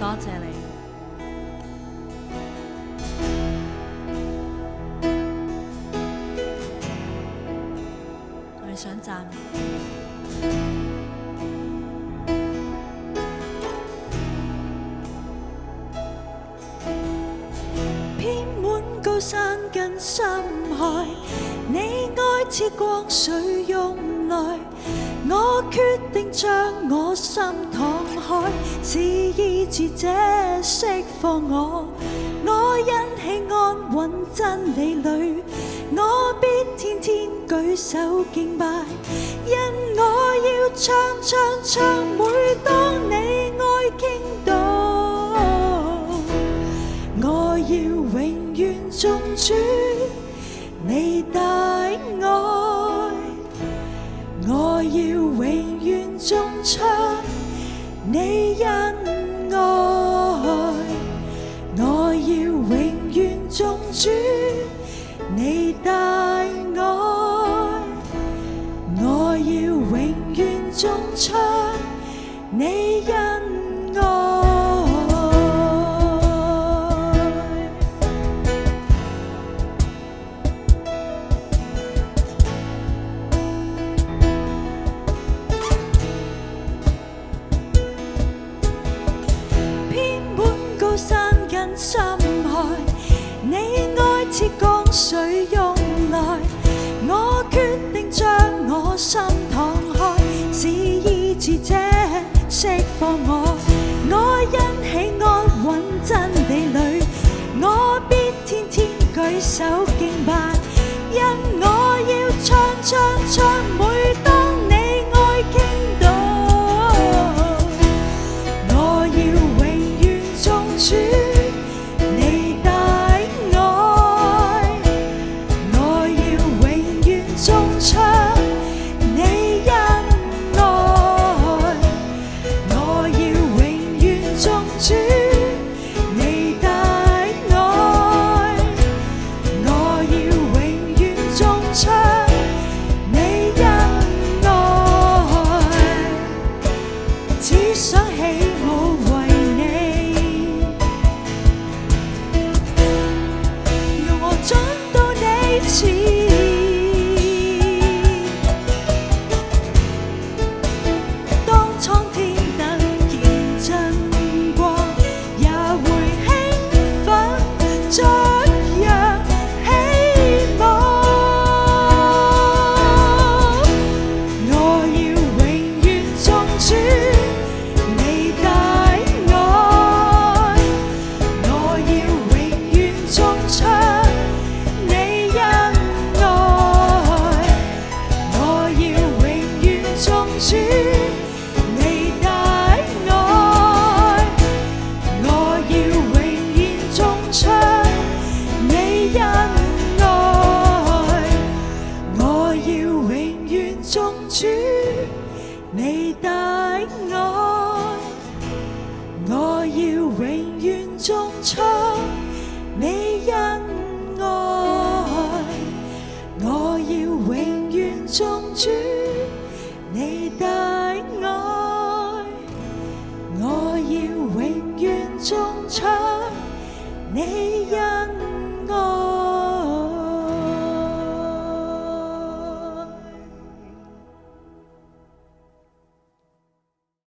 多謝你。我哋想讚美。 遍滿高山跟深海，你愛似江水湧來，我決定將我心敞開，是意志者釋放我。我因喜安穩真理裏，我必天天舉手敬拜，因我要唱唱唱，每當你愛傾倒，我要永遠頌主你大愛，我要永遠頌唱你恩愛，我要永遠頌主你大愛，我要永遠頌唱你恩愛。深海，你愛似江水湧來，我決定將我心敞開，是意志者釋放我。我因喜安穩真理裏，我必天天舉手敬拜，因我要唱唱唱，每當你愛傾倒，我要永遠頌主你要永遠頌唱你恩